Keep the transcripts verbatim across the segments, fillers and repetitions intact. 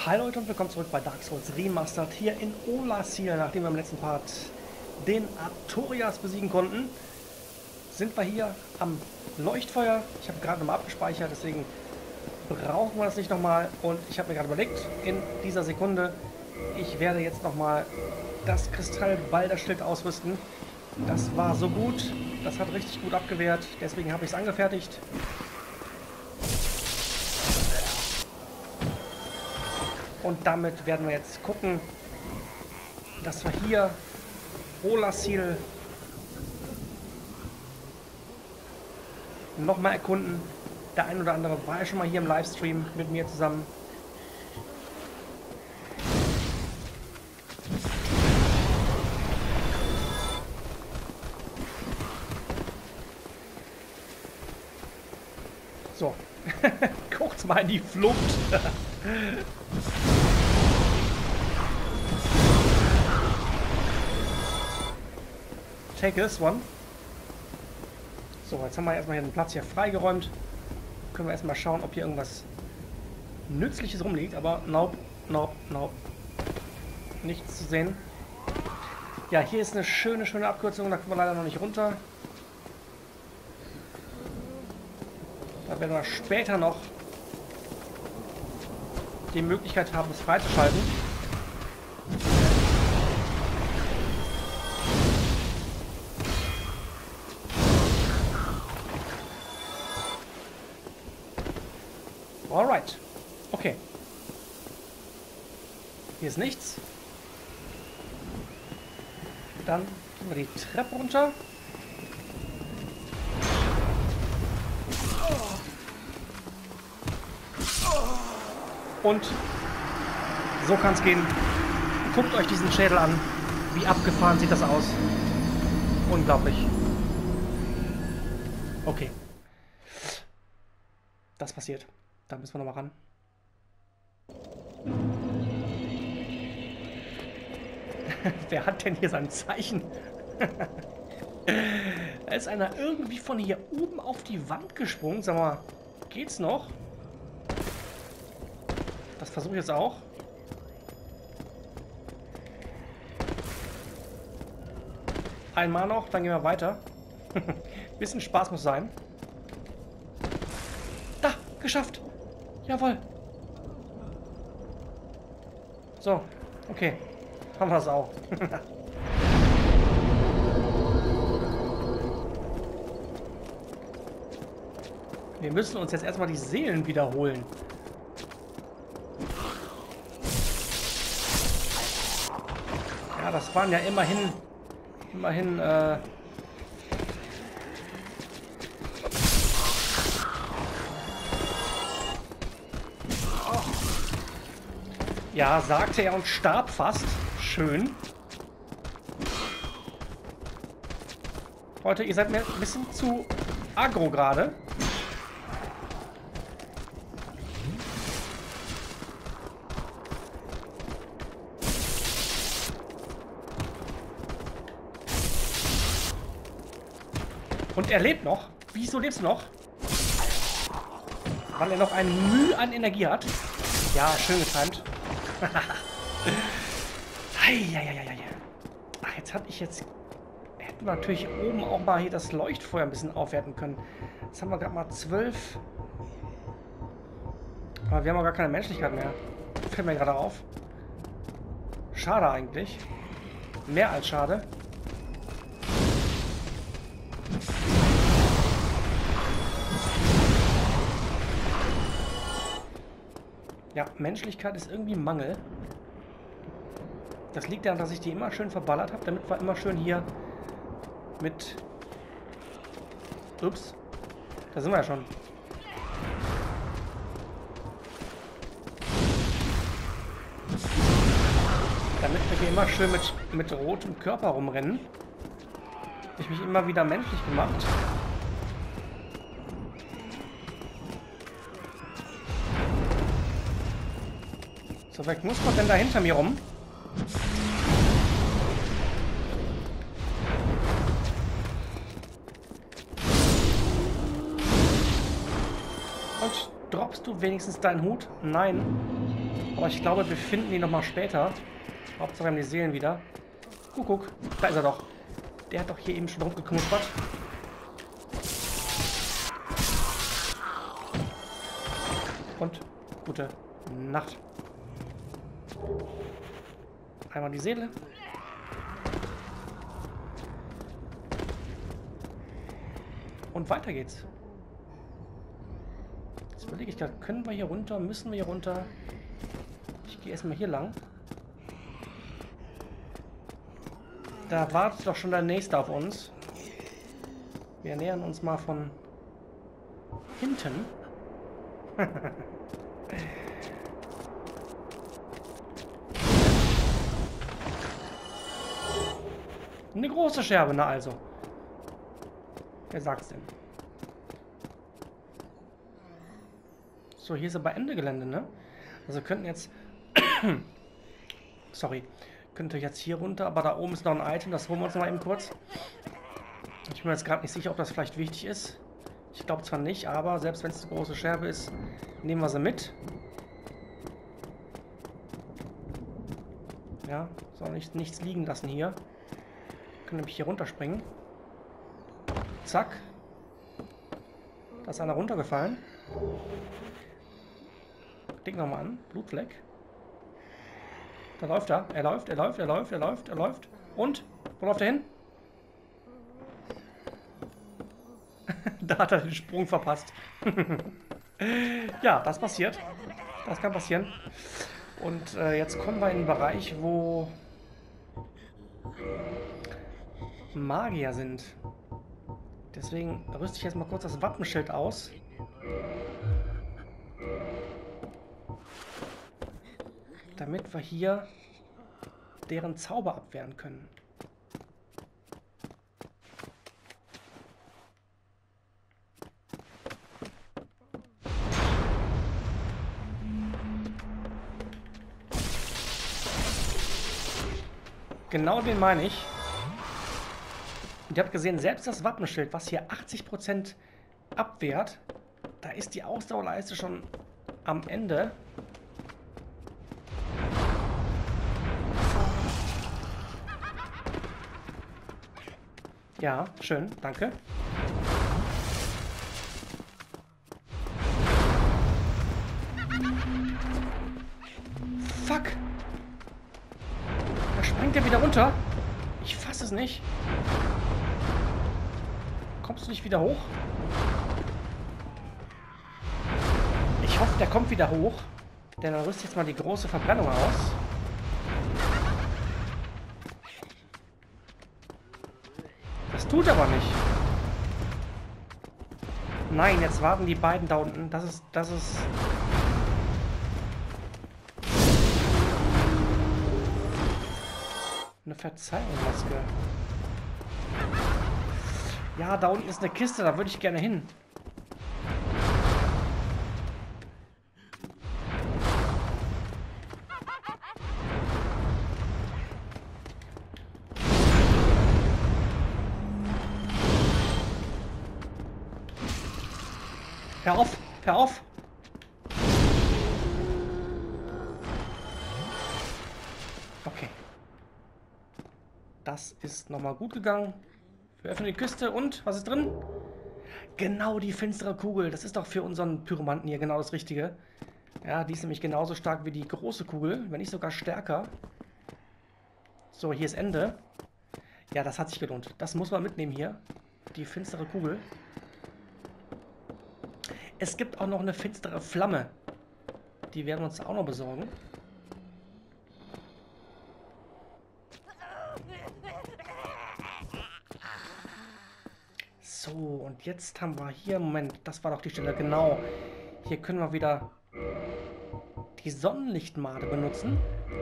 Hallo Leute und willkommen zurück bei Dark Souls Remastered hier in Oolacile. Nachdem wir im letzten Part den Artorias besiegen konnten, sind wir hier am Leuchtfeuer. Ich habe gerade nochmal abgespeichert, deswegen brauchen wir das nicht nochmal. Und ich habe mir gerade überlegt, in dieser Sekunde, ich werde jetzt nochmal das Kristallbalderschild ausrüsten. Das war so gut, das hat richtig gut abgewehrt, deswegen habe ich es angefertigt. Und damit werden wir jetzt gucken, dass wir hier Oolacile nochmal erkunden. Der ein oder andere war ja schon mal hier im Livestream mit mir zusammen. So, kurz mal in die Flucht. Take this one. So, jetzt haben wir erstmal hier den Platz hier freigeräumt. Können wir erstmal schauen, ob hier irgendwas Nützliches rumliegt. Aber nope, nope, nope. Nichts zu sehen. Ja, hier ist eine schöne, schöne Abkürzung. Da kommen wir leider noch nicht runter. Da werden wir später noch die Möglichkeit haben, es freizuschalten. Alright. Okay. Hier ist nichts. Dann gehen wir die Treppe runter. Und so kann es gehen. Guckt euch diesen Schädel an. Wie abgefahren sieht das aus. Unglaublich. Okay. Das passiert. Da müssen wir nochmal ran. Wer hat denn hier sein Zeichen? Da ist einer irgendwie von hier oben auf die Wand gesprungen. Sag mal, geht's noch? Das versuche ich jetzt auch. Einmal noch, dann gehen wir weiter. Bisschen Spaß muss sein. Da, geschafft. Jawohl. So, okay. Haben wir es auch. Wir müssen uns jetzt erstmal die Seelen wiederholen. Ja, das waren ja immerhin, immerhin, äh, ja, sagte er und starb fast. Schön. Leute, ihr seid mir ein bisschen zu aggro gerade. Und er lebt noch. Wieso lebst du noch? Weil er noch ein Mühe an Energie hat. Ja, schön getimt. Ach, jetzt hatte ich jetzt... Hätten wir natürlich oben auch mal hier das Leuchtfeuer ein bisschen aufwerten können. Jetzt haben wir gerade mal zwölf. Aber wir haben auch gar keine Menschlichkeit mehr. Fällt mir gerade auf. Schade eigentlich. Mehr als schade. Ja, Menschlichkeit ist irgendwie ein Mangel. Das liegt daran, dass ich die immer schön verballert habe, damit wir immer schön hier mit... Ups. Da sind wir ja schon. Damit wir hier immer schön mit, mit rotem Körper rumrennen. Habe ich mich immer wieder menschlich gemacht. So, vielleicht muss man denn da hinter mir rum. Und droppst du wenigstens deinen Hut? Nein. Aber ich glaube, wir finden ihn nochmal später. Hauptsache wir haben die Seelen wieder. Guck, guck. Da ist er doch. Der hat doch hier eben schon rumgeknuspert. Und gute Nacht. Einmal die Seele. Und weiter geht's. Jetzt überlege ich gerade, können wir hier runter? Müssen wir hier runter? Ich gehe erstmal hier lang. Da wartet doch schon der Nächste auf uns. Wir nähern uns mal von hinten. Eine große Scherbe, na also. Wer sagt's denn? So, hier ist aber Ende Gelände, ne? Also wir könnten jetzt... Sorry. Könnte jetzt hier runter, aber da oben ist noch ein Item, das holen wir uns noch mal eben kurz. Ich bin mir jetzt gerade nicht sicher, ob das vielleicht wichtig ist. Ich glaube zwar nicht, aber selbst wenn es eine große Scherbe ist, nehmen wir sie mit. Ja, soll nicht, nichts liegen lassen hier. Wir können nämlich hier runterspringen. Zack. Da ist einer runtergefallen. Klick nochmal an. Blutfleck. Da läuft er. Er läuft, er läuft, er läuft, er läuft, er läuft. Und? Wo läuft er hin? Da hat er den Sprung verpasst. Ja, das passiert. Das kann passieren. Und äh, jetzt kommen wir in einen Bereich, wo Magier sind. Deswegen rüste ich jetzt mal kurz das Wappenschild aus. Damit wir hier deren Zauber abwehren können. Genau den meine ich. Und ihr habt gesehen, selbst das Wappenschild, was hier achtzig Prozent abwehrt, da ist die Ausdauerleiste schon am Ende. Ja, schön, danke. Fuck! Da springt er wieder runter. Ich fasse es nicht. Kommst du nicht wieder hoch? Ich hoffe, der kommt wieder hoch. Denn dann rüstet jetzt mal die große Verbrennung aus. Das tut aber nicht. Nein, jetzt warten die beiden da unten. Das ist, das ist... eine Verzeihungsmaske. Ja, da unten ist eine Kiste, da würde ich gerne hin. Hör auf! Hör auf! Okay. Das ist nochmal gut gegangen. Wir öffnen die Kiste und was ist drin? Genau die finstere Kugel. Das ist doch für unseren Pyromanten hier genau das Richtige. Ja, die ist nämlich genauso stark wie die große Kugel, wenn nicht sogar stärker. So, hier ist Ende. Ja, das hat sich gelohnt. Das muss man mitnehmen hier. Die finstere Kugel. Es gibt auch noch eine finstere Flamme. Die werden wir uns auch noch besorgen. So, und jetzt haben wir hier... Moment, das war doch die Stelle. Genau. Hier können wir wieder die Sonnenlichtmade benutzen.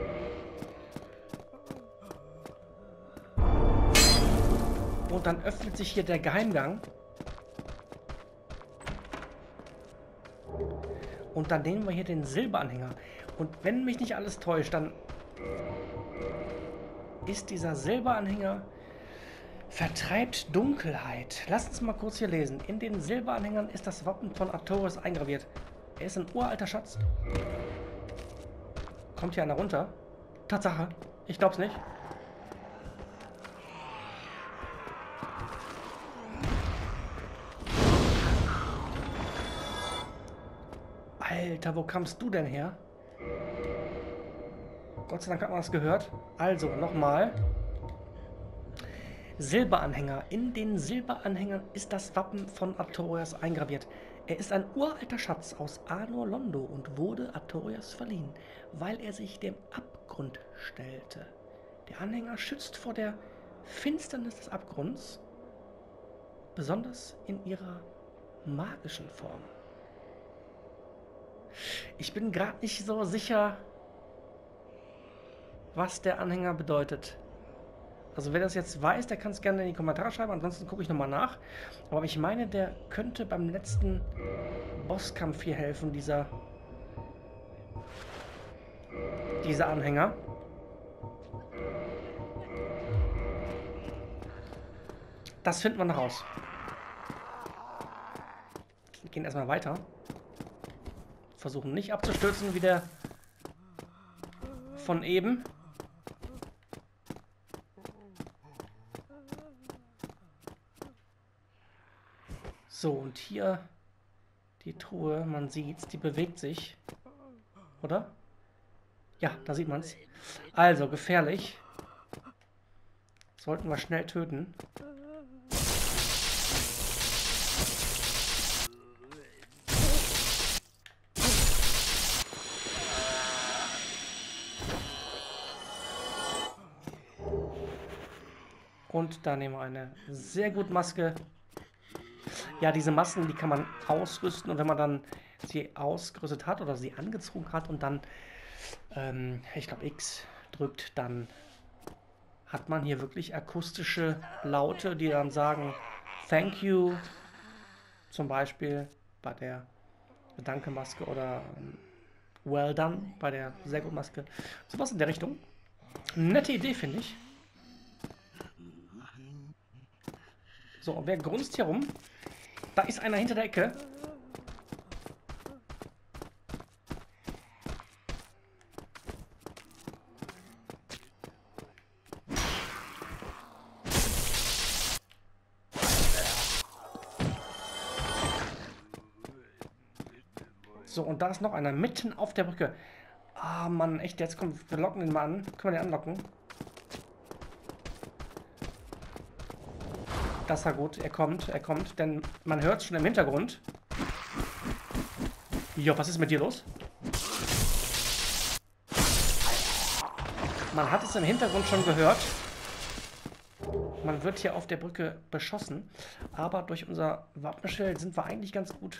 Und dann öffnet sich hier der Geheimgang. Und dann nehmen wir hier den Silberanhänger. Und wenn mich nicht alles täuscht, dann ist dieser Silberanhänger vertreibt Dunkelheit. Lasst uns mal kurz hier lesen. In den Silberanhängern ist das Wappen von Artorias eingraviert. Er ist ein uralter Schatz. Kommt hier einer runter? Tatsache. Ich glaub's nicht. Alter, wo kamst du denn her? Gott sei Dank hat man das gehört. Also, nochmal. Silberanhänger. In den Silberanhängern ist das Wappen von Artorias eingraviert. Er ist ein uralter Schatz aus Anor Londo und wurde Artorias verliehen, weil er sich dem Abgrund stellte. Der Anhänger schützt vor der Finsternis des Abgrunds, besonders in ihrer magischen Form. Ich bin gerade nicht so sicher, was der Anhänger bedeutet. Also wer das jetzt weiß, der kann es gerne in die Kommentare schreiben, ansonsten gucke ich nochmal nach. Aber ich meine, der könnte beim letzten Bosskampf hier helfen, dieser, dieser Anhänger. Das finden wir noch raus. Wir gehen erstmal weiter. Versuchen nicht abzustürzen wie der von eben. So, und hier die Truhe, man sieht's, die bewegt sich. Oder? Ja, da sieht man's. Also, gefährlich. Sollten wir schnell töten. Und da nehmen wir eine sehr gut Maske. Ja, diese Masken, die kann man ausrüsten und wenn man dann sie ausgerüstet hat oder sie angezogen hat und dann, ähm, ich glaube X drückt, dann hat man hier wirklich akustische Laute, die dann sagen Thank you, zum Beispiel bei der Danke-Maske oder ähm, Well done bei der sehr gut Maske. Sowas in der Richtung. Nette Idee, finde ich. So, und wer grunzt hier rum? Da ist einer hinter der Ecke. So, und da ist noch einer mitten auf der Brücke. Ah, Mann, echt, jetzt kommt, wir locken ihn mal an. Können wir den anlocken? Das war gut, er kommt, er kommt, denn man hört es schon im Hintergrund. Jo, was ist mit dir los? Man hat es im Hintergrund schon gehört. Man wird hier auf der Brücke beschossen, aber durch unser Wappenschild sind wir eigentlich ganz gut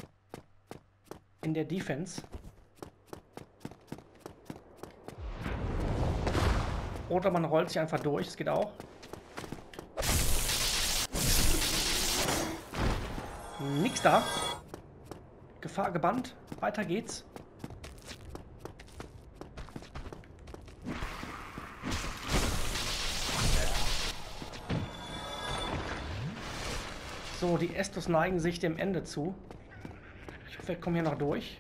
in der Defense. Oder man rollt sich einfach durch, das geht auch. Nix da. Gefahr gebannt. Weiter geht's. So, die Estus neigen sich dem Ende zu. Ich hoffe, wir kommen hier noch durch.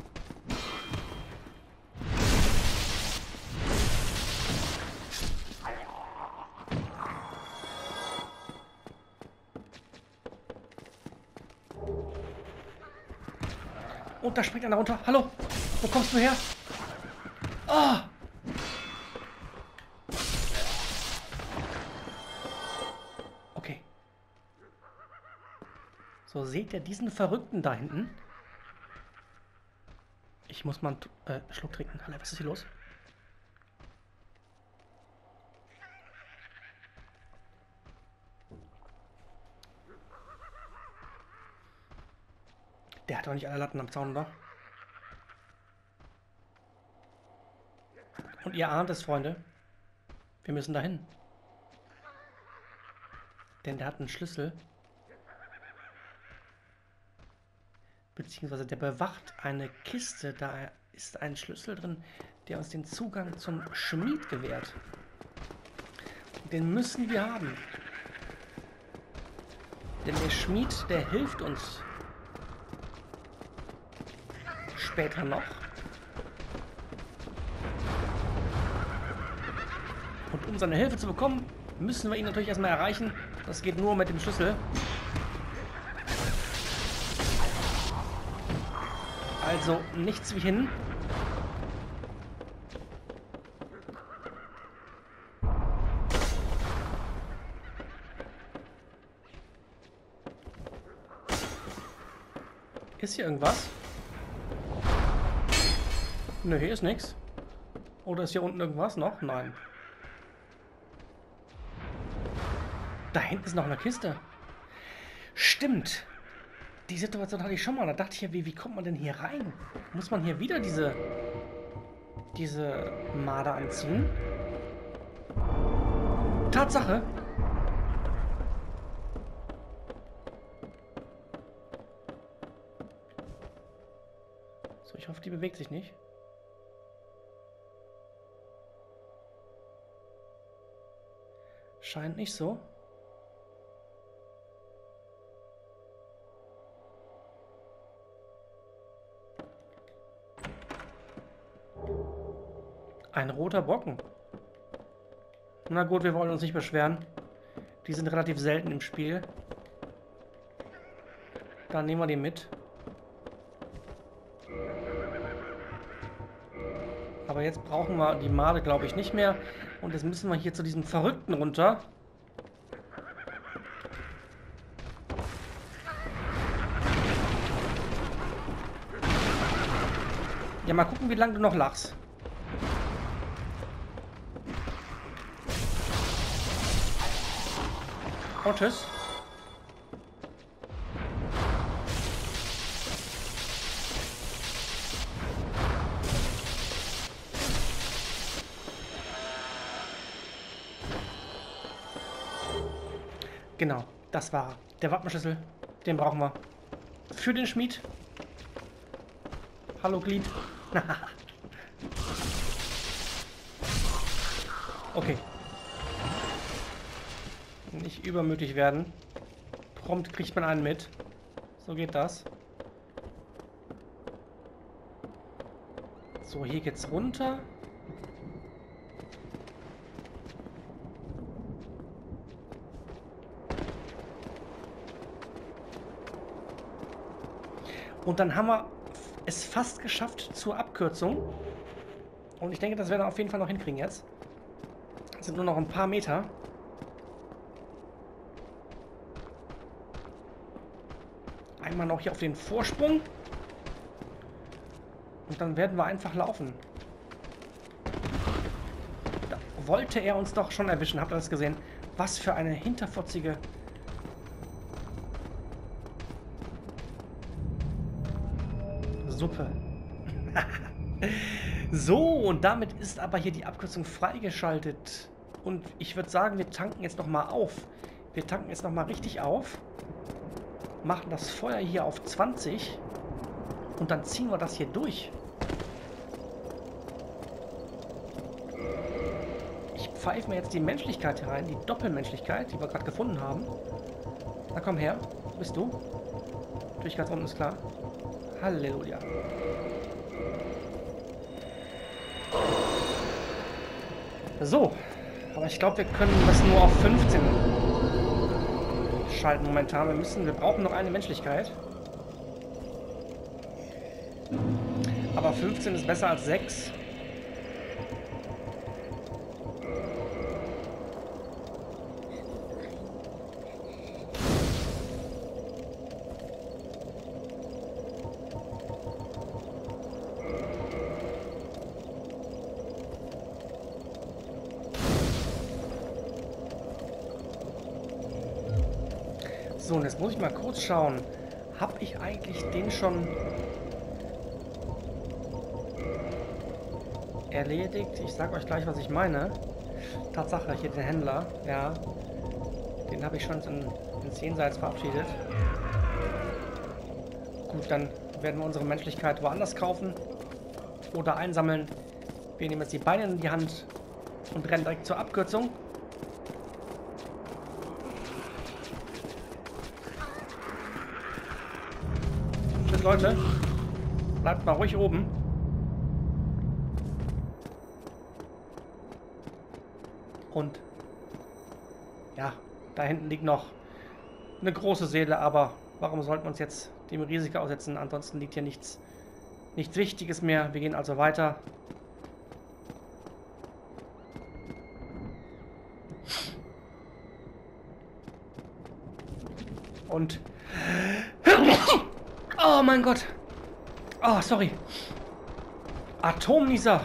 Und da springt einer runter. Hallo, wo kommst du her? Ah! Okay. So, seht ihr diesen Verrückten da hinten? Ich muss mal einen äh, Schluck trinken. Hallo, was ist hier los? Der hat doch nicht alle Latten am Zaun, oder? Und ihr ahnt es, Freunde. Wir müssen dahin. Denn der hat einen Schlüssel. Beziehungsweise der bewacht eine Kiste. Da ist ein Schlüssel drin, der uns den Zugang zum Schmied gewährt. Den müssen wir haben. Denn der Schmied, der hilft uns später noch. Und um seine Hilfe zu bekommen, müssen wir ihn natürlich erstmal erreichen. Das geht nur mit dem Schlüssel. Also nichts wie hin. Ist hier irgendwas? Nö, hier ist nichts. Oder ist hier unten irgendwas noch? Nein. Da hinten ist noch eine Kiste. Stimmt. Die Situation hatte ich schon mal. Da dachte ich ja, wie, wie kommt man denn hier rein? Muss man hier wieder diese diese Marder anziehen? Tatsache. So, ich hoffe, die bewegt sich nicht. Scheint nicht so. Ein roter Brocken. Na gut, wir wollen uns nicht beschweren. Die sind relativ selten im Spiel. Dann nehmen wir die mit. Aber jetzt brauchen wir die Made, glaube ich, nicht mehr. Und jetzt müssen wir hier zu diesem Verrückten runter. Ja, mal gucken, wie lange du noch lachst. Und tschüss. Genau, das war der Wappenschlüssel. Den brauchen wir für den Schmied. Hallo Glied. Okay. Nicht übermütig werden. Prompt kriegt man einen mit. So geht das. So, hier geht's runter. Und dann haben wir es fast geschafft zur Abkürzung. Und ich denke, das werden wir auf jeden Fall noch hinkriegen jetzt. Es sind nur noch ein paar Meter. Einmal noch hier auf den Vorsprung. Und dann werden wir einfach laufen. Da wollte er uns doch schon erwischen. Habt ihr das gesehen? Was für eine hinterfotzige... Suppe. So, und damit ist aber hier die Abkürzung freigeschaltet. Und ich würde sagen, wir tanken jetzt nochmal auf. Wir tanken jetzt nochmal richtig auf. Machen das Feuer hier auf zwanzig. Und dann ziehen wir das hier durch. Ich pfeife mir jetzt die Menschlichkeit herein, die Doppelmenschlichkeit, die wir gerade gefunden haben. Na komm her, wo bist du? Durch ganz unten ist klar. Halleluja. So, aber ich glaube, wir können das nur auf fünfzehn schalten momentan. Wir müssen, wir brauchen noch eine Menschlichkeit. Aber fünfzehn ist besser als sechs. So, und jetzt muss ich mal kurz schauen. Habe ich eigentlich den schon erledigt? Ich sage euch gleich, was ich meine. Tatsache, hier den Händler. Ja, den habe ich schon in, ins Jenseits verabschiedet. Gut, dann werden wir unsere Menschlichkeit woanders kaufen oder einsammeln. Wir nehmen jetzt die Beine in die Hand und rennen direkt zur Abkürzung. Leute, bleibt mal ruhig oben. Und ja, da hinten liegt noch eine große Seele, aber warum sollten wir uns jetzt dem Risiko aussetzen? Ansonsten liegt hier nichts, nichts Wichtiges mehr. Wir gehen also weiter. Und... Oh mein Gott! Oh, sorry. Atomnieser.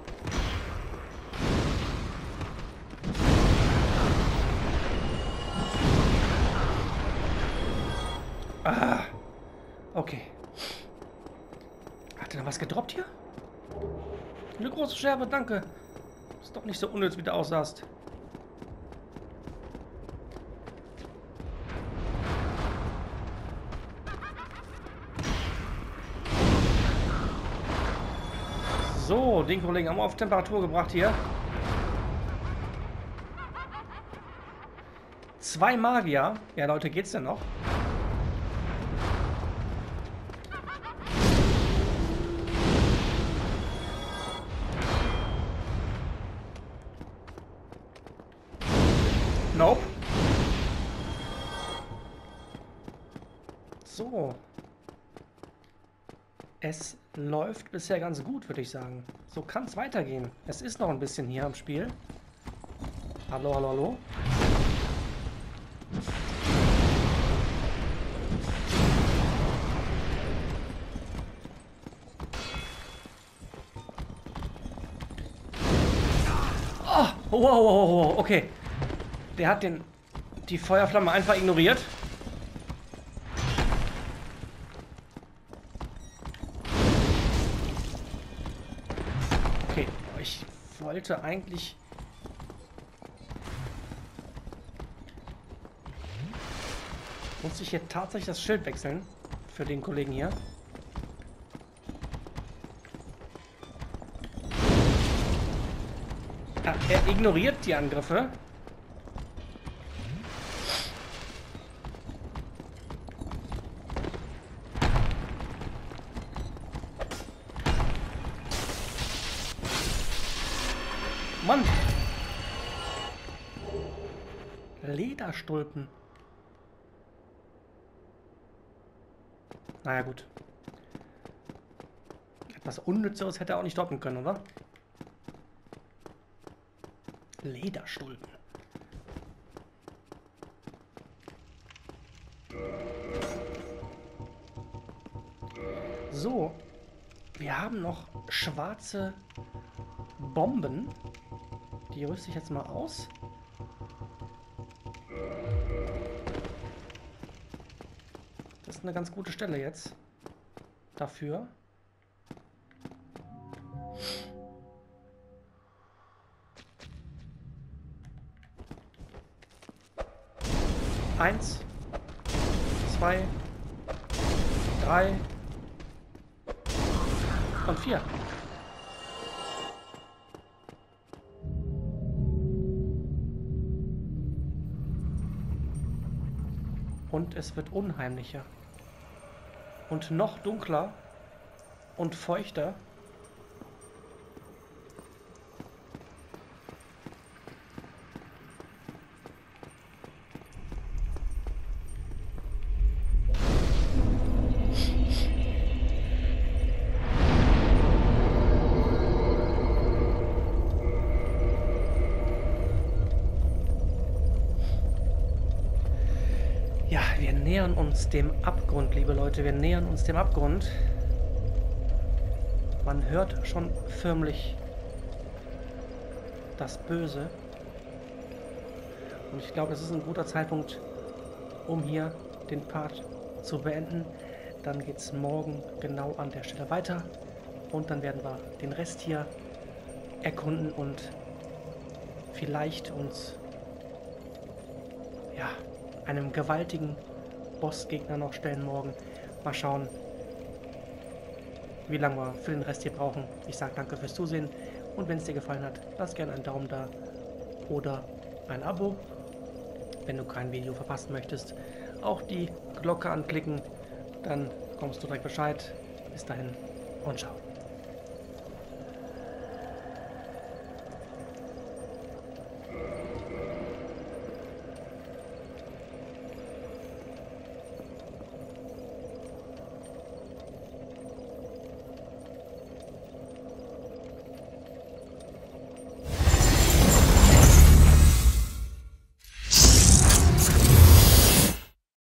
Ah, okay. Hat er da was gedroppt hier? Eine große Scherbe, danke. Ist doch nicht so unnütz, wie du aussahst. So, den Kollegen haben wir auf Temperatur gebracht hier. Zwei Magier. Ja, Leute, geht's denn noch? Nope. So. Es läuft bisher ganz gut, würde ich sagen. So kann es weitergehen. Es ist noch ein bisschen hier am Spiel. Hallo, hallo, hallo. Oh, wow, wow, wow, okay. Der hat den, die Feuerflamme einfach ignoriert. Okay, ich wollte eigentlich... Muss ich hier tatsächlich das Schild wechseln? Für den Kollegen hier. Ja, er ignoriert die Angriffe. Mann! Lederstulpen. Naja, gut. Etwas Unnützeres hätte er auch nicht droppen können, oder? Lederstulpen. So. Wir haben noch schwarze Bomben. Die rüste ich jetzt mal aus. Das ist eine ganz gute Stelle jetzt dafür. Eins, zwei, drei und vier. Und es wird unheimlicher. Und noch dunkler und feuchter. Ja, wir nähern uns dem Abgrund, liebe Leute. Wir nähern uns dem Abgrund. Man hört schon förmlich das Böse. Und ich glaube, es ist ein guter Zeitpunkt, um hier den Part zu beenden. Dann geht es morgen genau an der Stelle weiter. Und dann werden wir den Rest hier erkunden und vielleicht uns ja, einem gewaltigen Bossgegner noch stellen morgen. Mal schauen, wie lange wir für den Rest hier brauchen. Ich sage danke fürs Zusehen und wenn es dir gefallen hat, lass gerne einen Daumen da oder ein Abo, wenn du kein Video verpassen möchtest. Auch die Glocke anklicken, dann bekommst du direkt Bescheid. Bis dahin und ciao.